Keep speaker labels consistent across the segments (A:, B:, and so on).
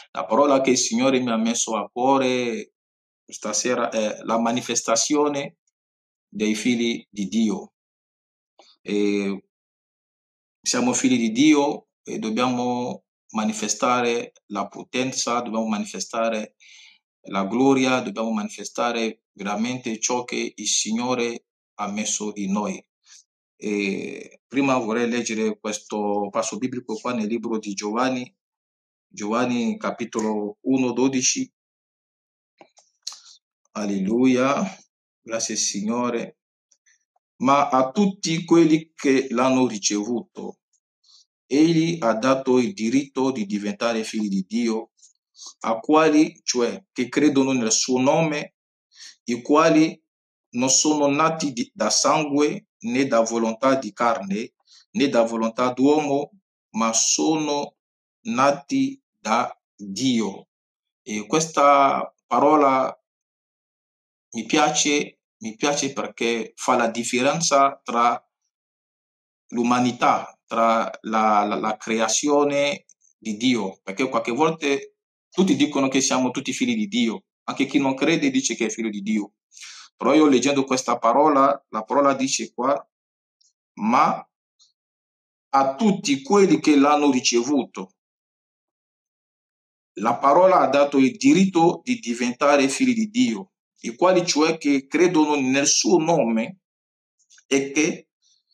A: La parola che il Signore mi ha messo a cuore stasera è la manifestazione dei figli di Dio. E siamo figli di Dio e dobbiamo manifestare la potenza, dobbiamo manifestare la gloria, dobbiamo manifestare veramente ciò che il Signore ha messo in noi. E prima vorrei leggere questo passo biblico qua nel libro di Giovanni capitolo 1:12. Alleluia, grazie Signore. Ma a tutti quelli che l'hanno ricevuto, Egli ha dato il diritto di diventare figli di Dio, a quali, cioè, che credono nel suo nome, i quali non sono nati da sangue, né da volontà di carne, né da volontà d'uomo, ma sono nati da Dio. E questa parola mi piace perché fa la differenza tra l'umanità, tra la creazione di Dio, perché qualche volta tutti dicono che siamo tutti figli di Dio, anche chi non crede dice che è figlio di Dio. Però io leggendo questa parola, la parola dice qua, ma a tutti quelli che l'hanno ricevuto, la parola ha dato il diritto di diventare figli di Dio, i quali cioè che credono nel suo nome e che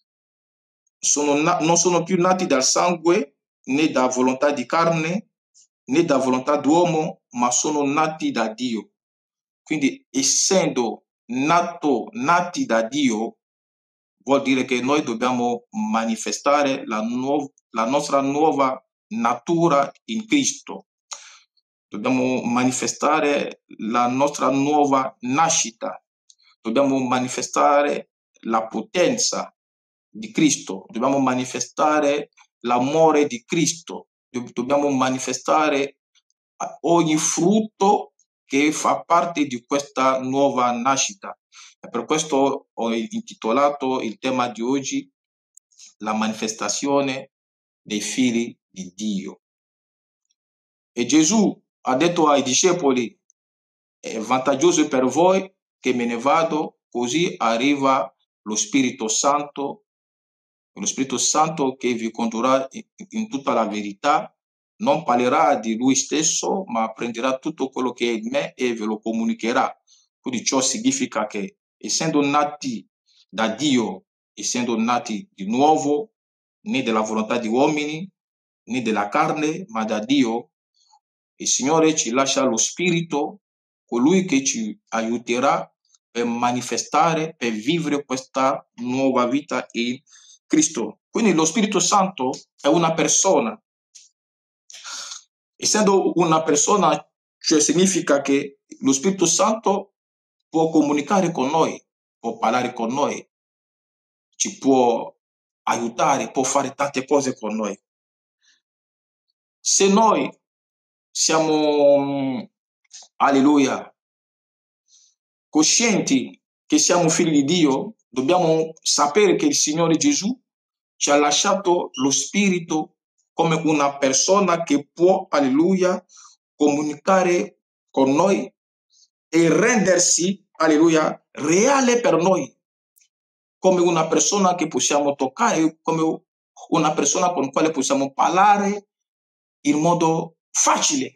A: non sono più nati dal sangue, né da volontà di carne, né da volontà d'uomo, ma sono nati da Dio. Quindi, essendo nati da Dio, vuol dire che noi dobbiamo manifestare la nostra nuova natura in Cristo. Dobbiamo manifestare la nostra nuova nascita. Dobbiamo manifestare la potenza di Cristo. Dobbiamo manifestare l'amore di Cristo. Dobbiamo manifestare ogni frutto che fa parte di questa nuova nascita. E per questo ho intitolato il tema di oggi la manifestazione dei figli di Dio. E Gesù ha detto ai discepoli: è vantaggioso per voi che me ne vado, così arriva lo Spirito Santo che vi condurrà in tutta la verità. Non parlerà di lui stesso, ma prenderà tutto quello che è in me e ve lo comunicherà. Quindi ciò significa che, essendo nati da Dio, essendo nati di nuovo, né della volontà di uomini, né della carne, ma da Dio, il Signore ci lascia lo Spirito, colui che ci aiuterà per manifestare, per vivere questa nuova vita in Cristo. Quindi lo Spirito Santo è una persona. Essendo una persona, cioè significa che lo Spirito Santo può comunicare con noi, può parlare con noi, ci può aiutare, può fare tante cose con noi. Se noi siamo, alleluia, coscienti che siamo figli di Dio, dobbiamo sapere che il Signore Gesù ci ha lasciato lo Spirito come una persona che può, alleluia, comunicare con noi e rendersi, alleluia, reale per noi, come una persona che possiamo toccare, come una persona con la quale possiamo parlare in modo facile.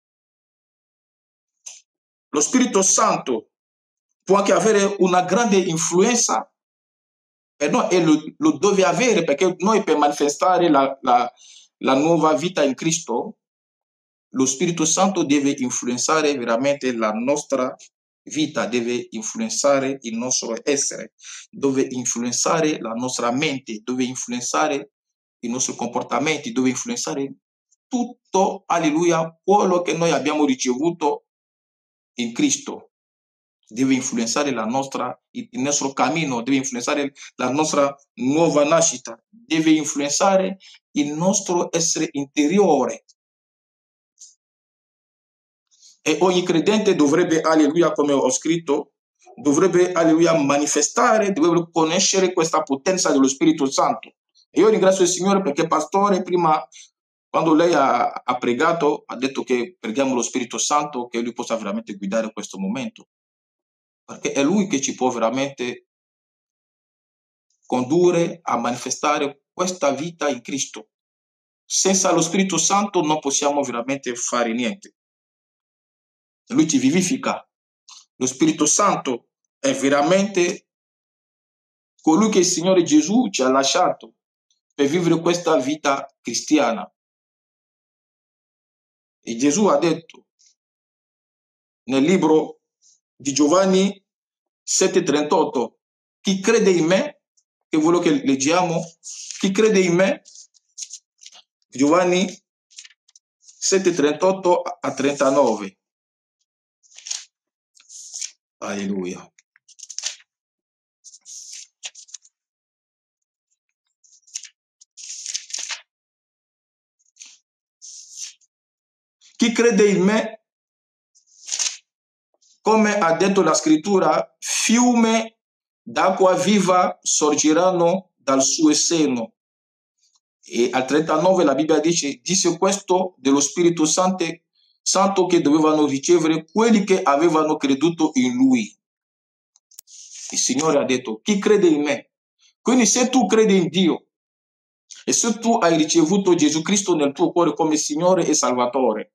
A: Lo Spirito Santo può anche avere una grande influenza per noi e lo deve avere, perché noi per manifestare la nuova vita in Cristo, lo Spirito Santo deve influenzare veramente la nostra vita, deve influenzare il nostro essere, deve influenzare la nostra mente, deve influenzare i nostri comportamenti, deve influenzare tutto, alleluia, quello che noi abbiamo ricevuto in Cristo. Deve influenzare il nostro cammino, deve influenzare la nostra nuova nascita, deve influenzare il nostro essere interiore. E ogni credente dovrebbe, alleluia, come ho scritto, dovrebbe, alleluia, manifestare, dovrebbe conoscere questa potenza dello Spirito Santo. E io ringrazio il Signore perché pastore prima, Quando lei ha pregato, ha detto che preghiamo lo Spirito Santo, che lui possa veramente guidare questo momento, perché è lui che ci può veramente condurre a manifestare questa vita in Cristo. Senza lo Spirito Santo non possiamo veramente fare niente. Lui ci vivifica. Lo Spirito Santo è veramente colui che il Signore Gesù ci ha lasciato per vivere questa vita cristiana. E Gesù ha detto nel libro di Giovanni 7,38, chi crede in me, che quello che leggiamo, chi crede in me, Giovanni 7,38 a 39. Alleluia. Chi crede in me, come ha detto la scrittura, fiume d'acqua viva sorgeranno dal suo seno. E al 39 la Bibbia disse questo dello Spirito Santo che dovevano ricevere quelli che avevano creduto in lui. Il Signore ha detto, chi crede in me? Quindi se tu credi in Dio e se tu hai ricevuto Gesù Cristo nel tuo cuore come Signore e Salvatore,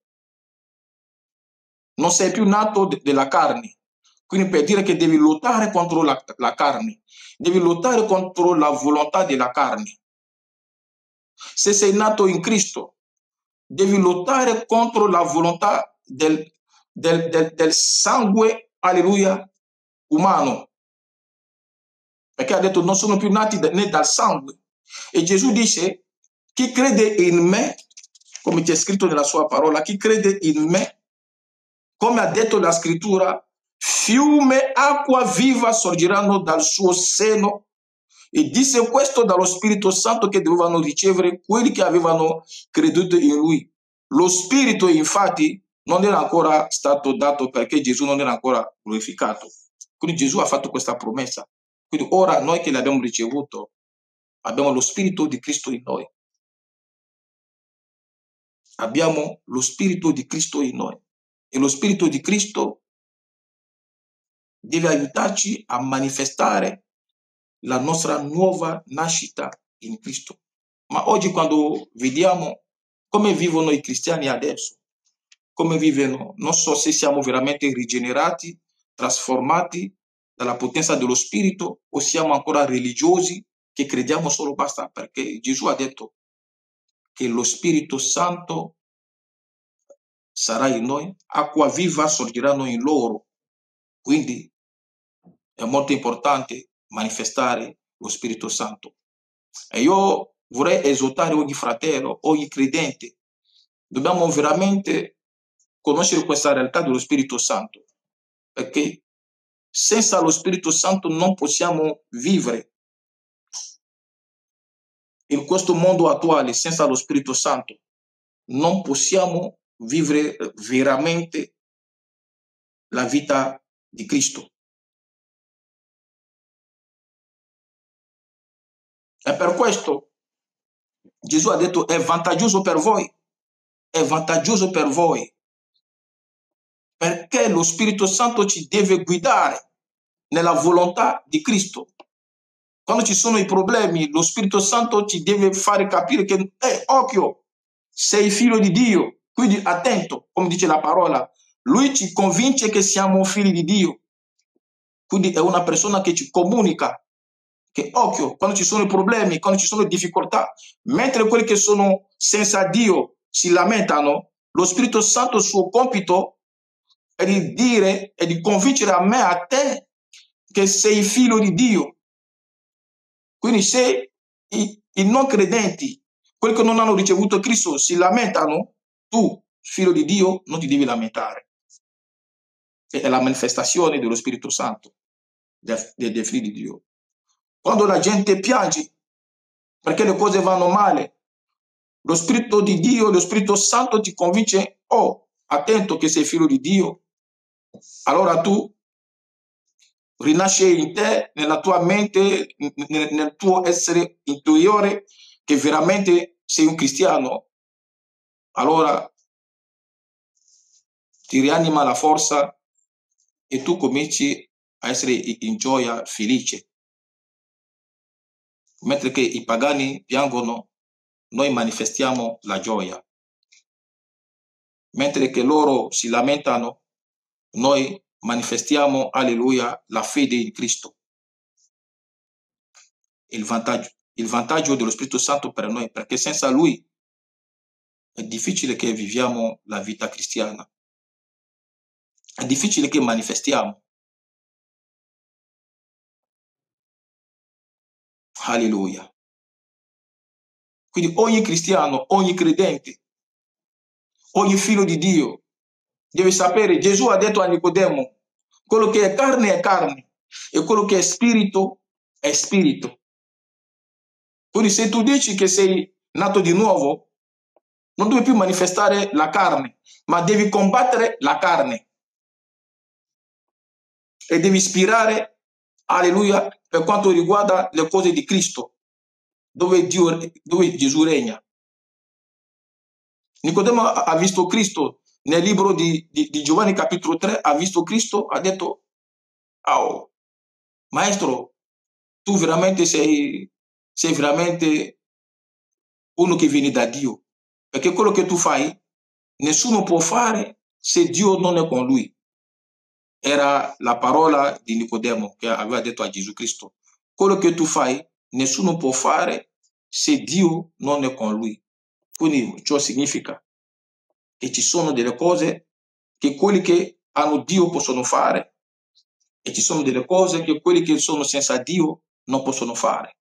A: non sei più nato della carne. Quindi per dire che devi lottare contro la carne, devi lottare contro la volontà della carne. Se sei nato in Cristo, devi lottare contro la volontà del sangue, alleluia, umano. Perché ha detto non sono più nati né dal sangue. E Gesù dice, chi crede in me, come c'è scritto nella sua parola, chi crede in me, come ha detto la scrittura, fiume acqua viva sorgeranno dal suo seno. E disse questo dallo Spirito Santo che dovevano ricevere quelli che avevano creduto in lui. Lo Spirito infatti non era ancora stato dato perché Gesù non era ancora glorificato. Quindi Gesù ha fatto questa promessa. Quindi ora noi che l'abbiamo ricevuto abbiamo lo Spirito di Cristo in noi. Abbiamo lo Spirito di Cristo in noi. E lo Spirito di Cristo deve aiutarci a manifestare la nostra nuova nascita in Cristo. Ma oggi quando vediamo come vivono i cristiani adesso, come vivono, non so se siamo veramente rigenerati, trasformati dalla potenza dello Spirito o siamo ancora religiosi che crediamo solo basta, perché Gesù ha detto che lo Spirito Santo sarà in noi, acqua viva sorgeranno in loro. Quindi è molto importante manifestare lo Spirito Santo. E io vorrei esortare ogni fratello, ogni credente. Dobbiamo veramente conoscere questa realtà dello Spirito Santo, perché senza lo Spirito Santo non possiamo vivere in questo mondo attuale. Senza lo Spirito Santo non possiamo vivere veramente la vita di Cristo. E per questo Gesù ha detto è vantaggioso per voi, è vantaggioso per voi, perché lo Spirito Santo ci deve guidare nella volontà di Cristo. Quando ci sono i problemi, lo Spirito Santo ci deve fare capire che, occhio, sei figlio di Dio, quindi attento, come dice la parola. Lui ci convince che siamo figli di Dio. Quindi è una persona che ci comunica che, occhio, quando ci sono i problemi, quando ci sono le difficoltà, mentre quelli che sono senza Dio si lamentano, lo Spirito Santo, il suo compito è di dire e di convincere a me, a te, che sei figlio di Dio. Quindi se i non credenti, quelli che non hanno ricevuto Cristo, si lamentano, tu, figlio di Dio, non ti devi lamentare. È la manifestazione dello Spirito Santo, dei figli di Dio. Quando la gente piange perché le cose vanno male, lo Spirito di Dio, lo Spirito Santo ti convince, oh, attento che sei figlio di Dio. Allora tu rinasce in te, nella tua mente, nel tuo essere interiore, che veramente sei un cristiano. allora ti rianima la forza e tu cominci a essere in gioia, felice. Mentre che i pagani piangono, noi manifestiamo la gioia. Mentre che loro si lamentano, noi manifestiamo, alleluia, la fede in Cristo. Il vantaggio dello Spirito Santo per noi, perché senza Lui è difficile che viviamo la vita cristiana. È difficile che manifestiamo. Alleluia. Quindi ogni cristiano, ogni credente, ogni figlio di Dio deve sapere, Gesù ha detto a Nicodemo, quello che è carne e quello che è spirito è spirito. Quindi se tu dici che sei nato di nuovo, non devi più manifestare la carne, ma devi combattere la carne. E devi ispirare, alleluia, per quanto riguarda le cose di Cristo, dove Gesù regna. Nicodemo ha visto Cristo nel libro di Giovanni capitolo 3, ha visto Cristo, ha detto, oh, maestro, tu veramente sei veramente uno che viene da Dio, perché quello che tu fai nessuno può fare se Dio non è con lui. Era la parola di Nicodemo che aveva detto a Gesù Cristo. Quello che tu fai nessuno può fare se Dio non è con lui. Quindi ciò significa che ci sono delle cose che quelli che hanno Dio possono fare e ci sono delle cose che quelli che sono senza Dio non possono fare.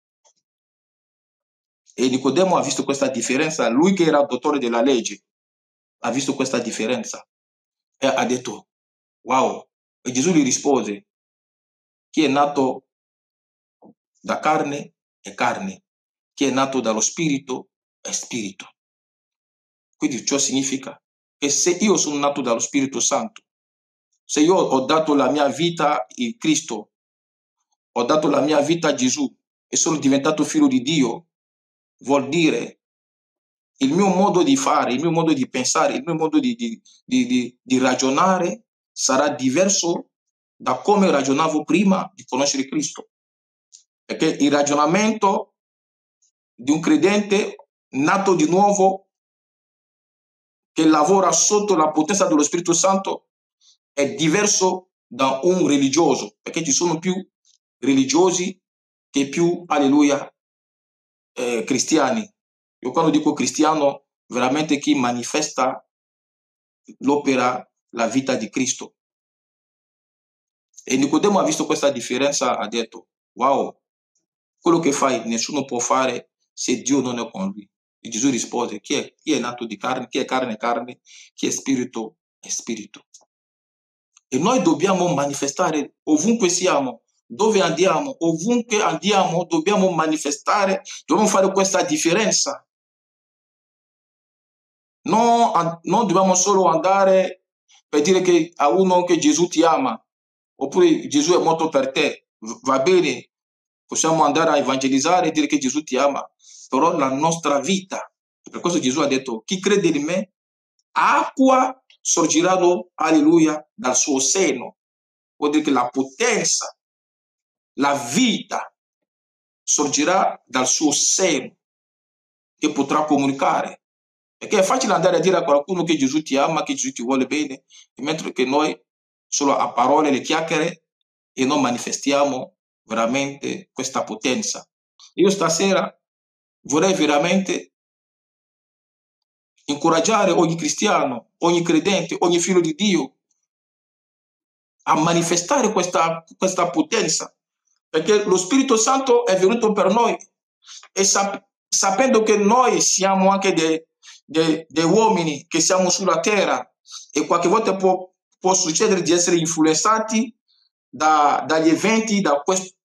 A: E Nicodemo ha visto questa differenza, lui che era dottore della legge, ha visto questa differenza e ha detto, wow, e Gesù gli rispose, chi è nato da carne è carne, chi è nato dallo spirito è spirito. Quindi ciò significa che se io sono nato dallo Spirito Santo, se io ho dato la mia vita in Cristo, ho dato la mia vita a Gesù e sono diventato figlio di Dio, vuol dire il mio modo di fare, il mio modo di pensare, il mio modo di ragionare sarà diverso da come ragionavo prima di conoscere Cristo. Perché il ragionamento di un credente nato di nuovo che lavora sotto la potenza dello Spirito Santo è diverso da un religioso, perché ci sono più religiosi che più, alleluia, cristiani. Io quando dico cristiano, veramente chi manifesta l'opera, la vita di Cristo. E Nicodemo ha visto questa differenza, ha detto, wow, quello che fai nessuno può fare se Dio non è con lui. E Gesù rispose, chi è nato di carne, chi è carne, chi è spirito, è spirito. E noi dobbiamo manifestare ovunque siamo, dove andiamo, ovunque andiamo, dobbiamo manifestare, dobbiamo fare questa differenza. Non dobbiamo solo andare per dire che a uno che Gesù ti ama, oppure Gesù è morto per te, va bene, possiamo andare a evangelizzare e dire che Gesù ti ama, però la nostra vita, per questo Gesù ha detto, chi crede in me, acqua sorgeranno, alleluia, dal suo seno. Vuol dire che la potenza, la vita sorgerà dal suo seno, che potrà comunicare. Perché è facile andare a dire a qualcuno che Gesù ti ama, che Gesù ti vuole bene, mentre che noi solo a parole, le chiacchiere, e non manifestiamo veramente questa potenza. Io stasera vorrei veramente incoraggiare ogni cristiano, ogni credente, ogni figlio di Dio a manifestare questa potenza, perché lo Spirito Santo è venuto per noi e sapendo che noi siamo anche dei uomini che siamo sulla terra e qualche volta può succedere di essere influenzati dagli eventi, da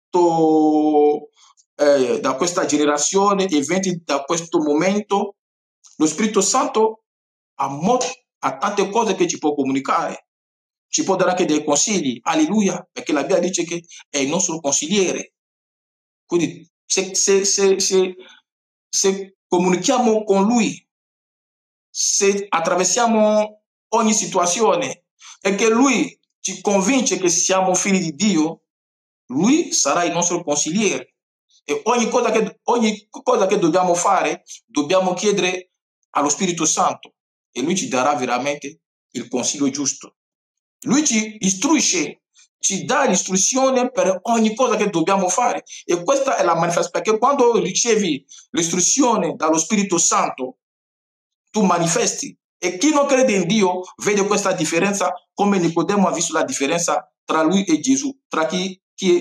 A: questa generazione, eventi da questo momento. Lo Spirito Santo ha tante cose che ci può comunicare, ci può dare anche dei consigli, alleluia, perché la Bibbia dice che è il nostro consigliere. Quindi se comunichiamo con lui, se attraversiamo ogni situazione e che Lui ci convince che siamo figli di Dio, Lui sarà il nostro consigliere. E ogni cosa che dobbiamo fare, dobbiamo chiedere allo Spirito Santo e Lui ci darà veramente il consiglio giusto. Lui ci istruisce, ci dà l'istruzione per ogni cosa che dobbiamo fare. E questa è la manifestazione, perché quando ricevi l'istruzione dallo Spirito Santo, tu manifesti. E chi non crede in Dio vede questa differenza, come Nicodemo ha visto la differenza tra lui e Gesù, tra chi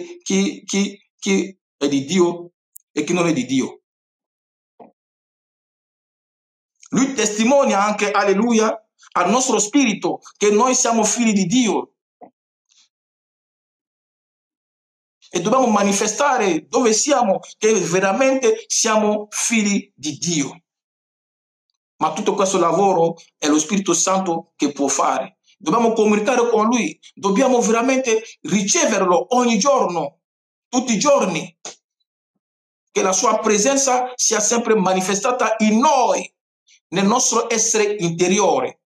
A: è di Dio e chi non è di Dio. Lui testimonia anche, alleluia, al nostro spirito che noi siamo figli di Dio. E dobbiamo manifestare dove siamo, che veramente siamo figli di Dio. Ma tutto questo lavoro è lo Spirito Santo che può fare. Dobbiamo comunicare con Lui, dobbiamo veramente riceverlo ogni giorno, tutti i giorni. Che la sua presenza sia sempre manifestata in noi, nel nostro essere interiore.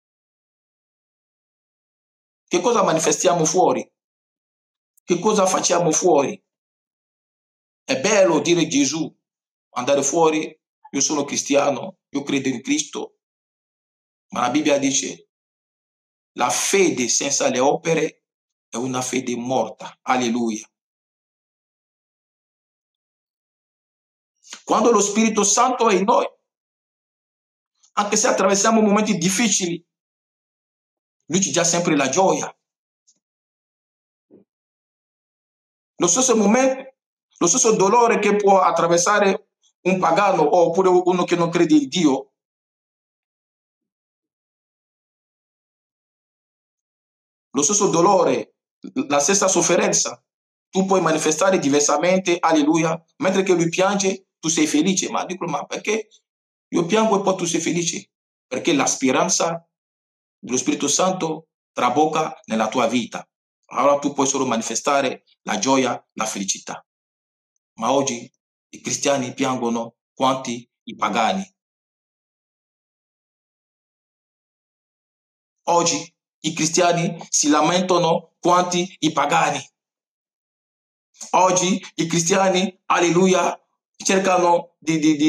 A: Che cosa manifestiamo fuori? Che cosa facciamo fuori? È bello dire Gesù, andare fuori, io sono cristiano, io credo in Cristo, ma la Bibbia dice la fede senza le opere è una fede morta. Alleluia. Quando lo Spirito Santo è in noi, anche se attraversiamo momenti difficili, Lui ci dà sempre la gioia. Lo stesso momento, lo stesso dolore che può attraversare un pagano oppure uno che non crede in Dio, lo stesso dolore, la stessa sofferenza, tu puoi manifestare diversamente, alleluia, mentre che lui piange, tu sei felice. Ma dico, ma perché io piango e poi tu sei felice? Perché la speranza dello Spirito Santo trabocca nella tua vita. Allora tu puoi solo manifestare la gioia, la felicità. Ma oggi i cristiani piangono quanti i pagani. Oggi i cristiani si lamentano quanti i pagani. Oggi i cristiani, alleluia, cercano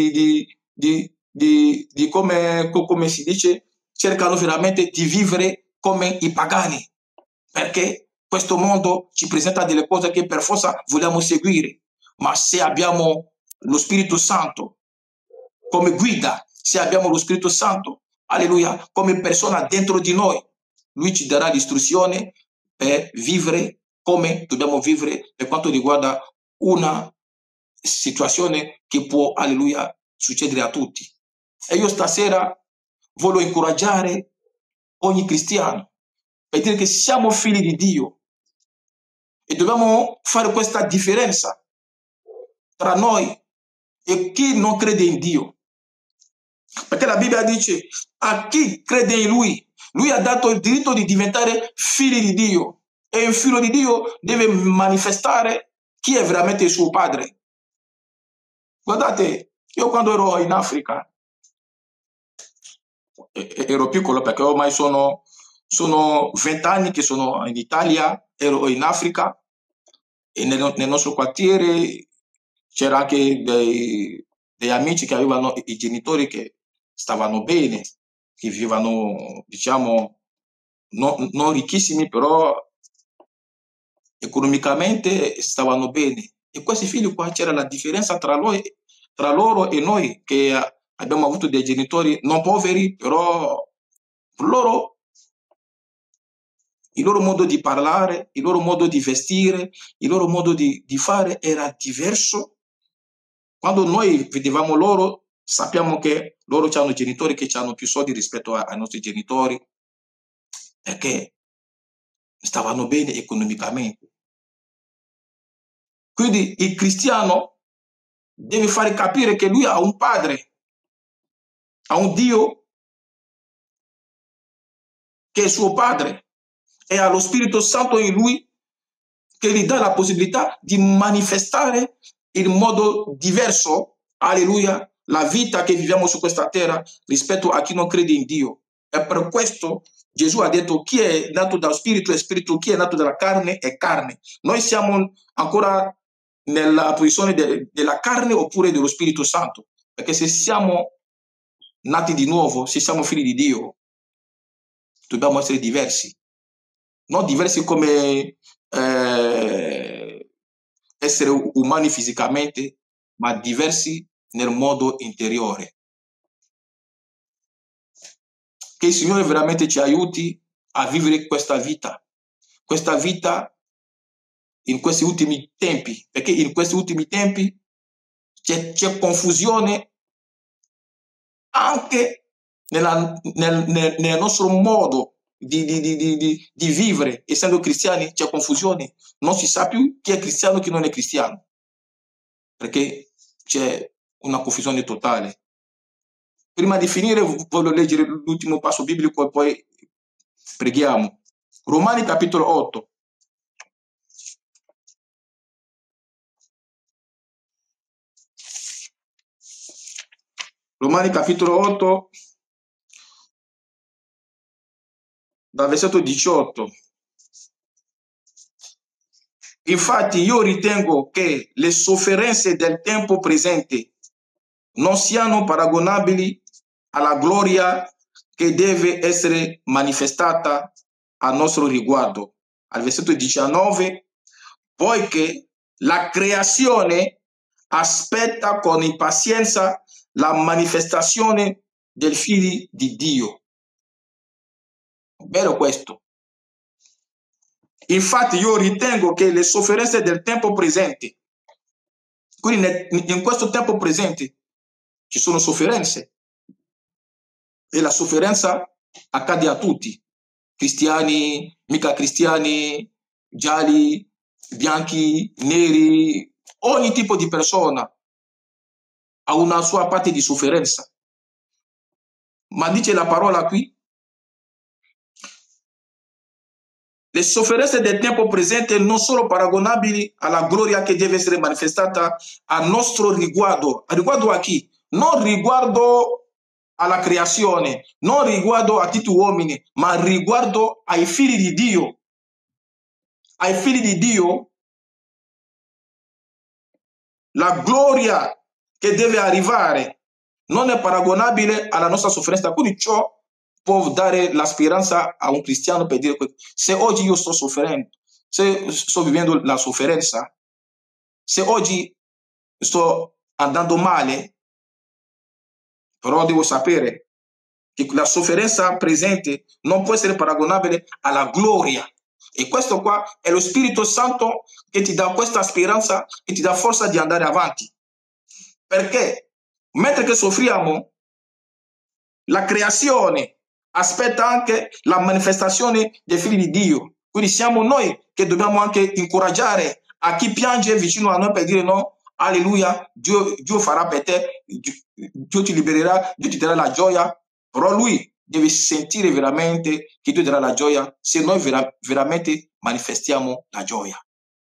A: come si dice, cercano veramente di vivere come i pagani, perché questo mondo ci presenta delle cose che per forza vogliamo seguire, ma se abbiamo lo Spirito Santo come guida, se abbiamo lo Spirito Santo, alleluia, come persona dentro di noi, Lui ci darà l'istruzione per vivere come dobbiamo vivere per quanto riguarda una situazione che può, alleluia, succedere a tutti. E io stasera voglio incoraggiare ogni cristiano per dire che siamo figli di Dio e dobbiamo fare questa differenza tra noi e chi non crede in Dio. Perché la Bibbia dice a chi crede in Lui ha dato il diritto di diventare figli di Dio. E il figlio di Dio deve manifestare chi è veramente il suo padre. Guardate, io quando ero in Africa, ero piccolo perché ormai sono 20 anni che sono in Italia, ero in Africa e nel nostro quartiere c'era anche dei amici che avevano i genitori che stavano bene, che vivevano, diciamo, non ricchissimi, però economicamente stavano bene. E questi figli qua c'era la differenza tra loro e noi, che abbiamo avuto dei genitori non poveri, però loro, il loro modo di parlare, il loro modo di vestire, il loro modo di fare era diverso. Quando noi vedevamo loro, sappiamo che loro hanno genitori che hanno più soldi rispetto ai nostri genitori, perché stavano bene economicamente. Quindi il cristiano deve fare capire che lui ha un padre, ha un Dio che è suo padre e ha lo Spirito Santo in lui che gli dà la possibilità di manifestare in modo diverso, alleluia, la vita che viviamo su questa terra rispetto a chi non crede in Dio. E per questo Gesù ha detto: chi è nato dallo spirito è spirito, chi è nato dalla carne è carne. Noi siamo ancora nella posizione della carne oppure dello Spirito Santo, perché se siamo nati di nuovo, se siamo figli di Dio, dobbiamo essere diversi, non diversi come essere umani fisicamente, ma diversi nel modo interiore. Che il Signore veramente ci aiuti a vivere questa vita in questi ultimi tempi, perché in questi ultimi tempi c'è confusione anche nel nostro modo di vivere. Essendo cristiani c'è confusione, non si sa più chi è cristiano e chi non è cristiano, perché c'è una confusione totale. Prima di finire voglio leggere l'ultimo passo biblico e poi preghiamo. Romani capitolo 8. Romani capitolo 8, dal versetto 18. Infatti io ritengo che le sofferenze del tempo presente non siano paragonabili alla gloria che deve essere manifestata a nostro riguardo. Al versetto 19, poiché la creazione aspetta con impazienza la manifestazione del Figlio di Dio. Bello questo. Infatti io ritengo che le sofferenze del tempo presente, quindi in questo tempo presente ci sono sofferenze, e la sofferenza accade a tutti, cristiani, mica cristiani, gialli, bianchi, neri, ogni tipo di persona ha una sua parte di sofferenza. Ma dice la parola qui: le sofferenze del tempo presente non sono paragonabili alla gloria che deve essere manifestata a nostro riguardo. A riguardo a chi? Non riguardo alla creazione, non riguardo a tutti gli uomini, ma riguardo ai figli di Dio. Ai figli di Dio, la gloria che deve arrivare non è paragonabile alla nostra sofferenza. Quindi ciò può dare la speranza a un cristiano per dire: se oggi io sto soffrendo, se sto vivendo la sofferenza, se oggi sto andando male, però devo sapere che la sofferenza presente non può essere paragonabile alla gloria. E questo qua è lo Spirito Santo che ti dà questa speranza e ti dà forza di andare avanti. Perché mentre che soffriamo, la creazione aspetta anche la manifestazione dei figli di Dio. Quindi siamo noi che dobbiamo anche incoraggiare a chi piange vicino a noi per dire: no, alleluia, Dio farà per te, Dio ti libererà, Dio ti darà la gioia. Però lui deve sentire veramente che Dio darà la gioia se noi veramente manifestiamo la gioia.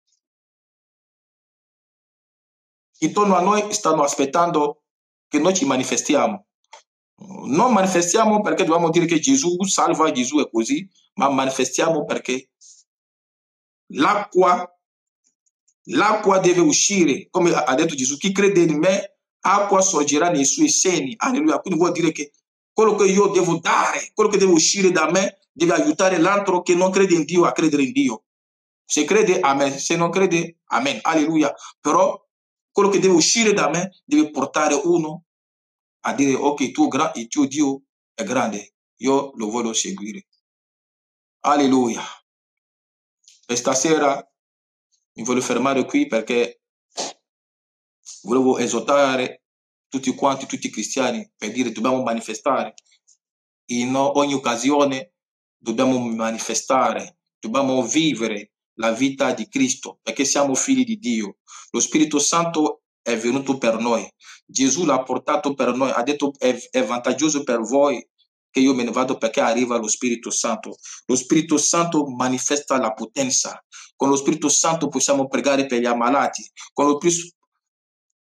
A: Intorno a noi stanno aspettando che noi ci manifestiamo. Non manifestiamo perché dobbiamo dire che Gesù salva, Gesù è così, ma manifestiamo perché l'acqua deve uscire, come ha detto Gesù: chi crede in me, acqua sorgerà nei suoi seni. Alleluia. Quindi vuol dire che quello che io devo dare, quello che deve uscire da me, deve aiutare l'altro che non crede in Dio a credere in Dio. Se crede, amen; se non crede, amen. Alleluia. Però quello che deve uscire da me deve portare uno a dire: ok, il tuo Dio è grande, io lo voglio seguire. Alleluia. E stasera mi voglio fermare qui perché volevo esortare tutti quanti, tutti i cristiani, per dire: dobbiamo manifestare. In ogni occasione dobbiamo manifestare, dobbiamo vivere la vita di Cristo, perché siamo figli di Dio. Lo Spirito Santo è venuto per noi, Gesù l'ha portato per noi, ha detto: è vantaggioso per voi che io me ne vado, perché arriva lo Spirito Santo. Lo Spirito Santo manifesta la potenza. Con lo Spirito Santo possiamo pregare per gli ammalati, con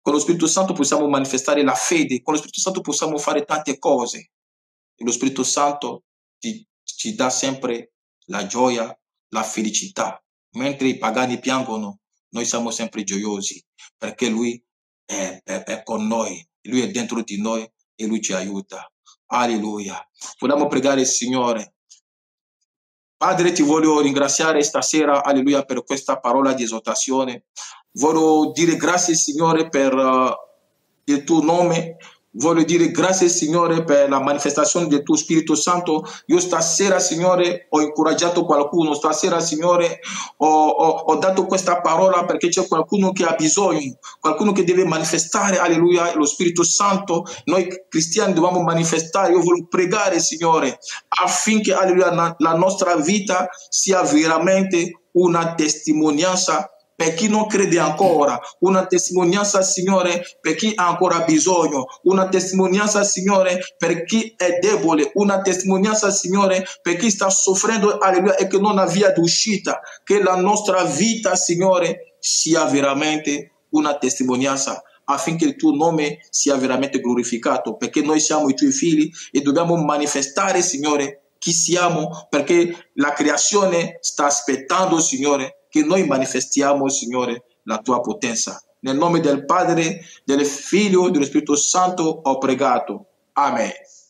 A: Con lo Spirito Santo possiamo manifestare la fede, con lo Spirito Santo possiamo fare tante cose. E lo Spirito Santo ci dà sempre la gioia, la felicità. Mentre i pagani piangono, noi siamo sempre gioiosi, perché Lui è con noi, Lui è dentro di noi e Lui ci aiuta. Alleluia. Vogliamo pregare il Signore. Padre, ti voglio ringraziare stasera, alleluia, per questa parola di esortazione. Voglio dire grazie, Signore, per il tuo nome. Voglio dire grazie, Signore, per la manifestazione del tuo Spirito Santo. Io stasera, Signore, ho incoraggiato qualcuno. Stasera, Signore, ho dato questa parola perché c'è qualcuno che ha bisogno, qualcuno che deve manifestare, alleluia, lo Spirito Santo. Noi cristiani dobbiamo manifestare. Io voglio pregare, Signore, affinché, alleluia, la nostra vita sia veramente una testimonianza per chi non crede ancora, una testimonianza, Signore, per chi ha ancora bisogno, una testimonianza, Signore, per chi è debole, una testimonianza, Signore, per chi sta soffrendo, alleluia, e che non ha via d'uscita. Che la nostra vita, Signore, sia veramente una testimonianza, affinché il tuo nome sia veramente glorificato, perché noi siamo i tuoi figli e dobbiamo manifestare, Signore, chi siamo, perché la creazione sta aspettando, Signore, che noi manifestiamo, Signore, la tua potenza. Nel nome del Padre, del Figlio e dello Spirito Santo ho pregato. Amen.